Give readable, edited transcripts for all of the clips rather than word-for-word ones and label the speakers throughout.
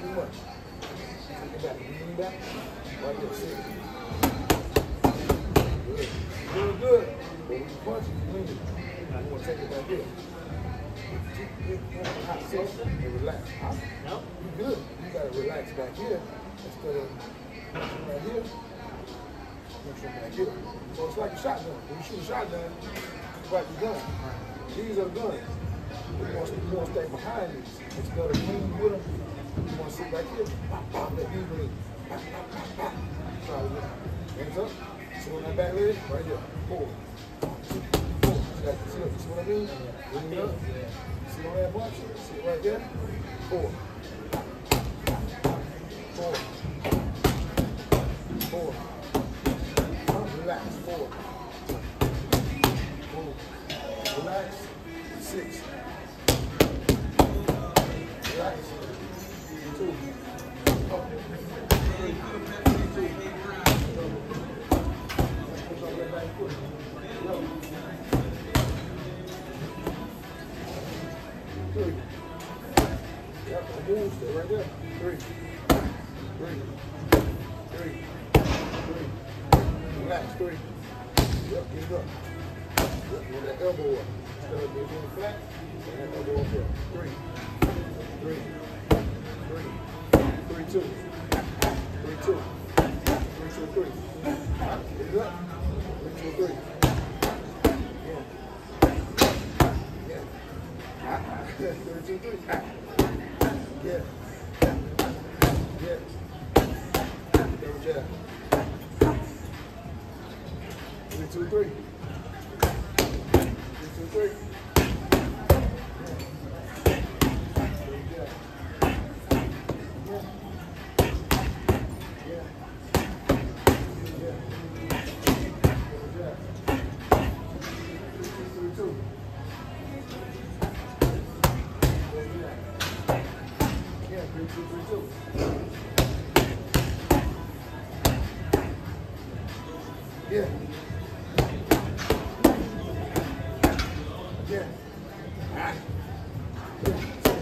Speaker 1: too much. Take it back. Lean back. Right there. Sit. Good. Doing good. But when you punch it, you lean it. You want to take it back here. Hot session and relax.
Speaker 2: Nope.
Speaker 1: You good. You got to relax back here instead of punching right here. Punching back here. So it's like a shotgun. When you shoot a shotgun, you crack the gun. These are the guns. You want to stay behind these. Instead of leaning with them, you want to sit back here. Let these lean. Try it again. Hands up. Sit on that back leg. Right here. Forward. Forward. See what I mean? Lean up. Sit on that punch. Sit right there. Forward. Forward. Forward. Relax. Forward. Forward. Relax. 6. Relax. 2. 3. 3. Yep, stay right there. 3. 3. 3. 3. Relax. 3. Yep, get it up. Yep, get that elbow up. Instead of being flat, get that elbow up here. 3. 3. 3. 3, 2. 3, 2. 3, 2, 3. Get it up. 3, 2, 3. Yeah. 3, 2, 3. Yeah. Yeah. Double jab. 3, 2, 3. 3, 2, 3. Yeah. Yeah. Ah. Yeah.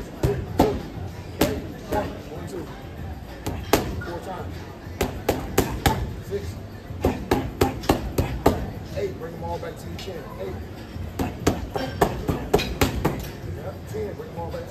Speaker 1: 1, 2. 4 times. 6. 8. Bring them all back to your chin. 8. Yep. 10. Bring them all back to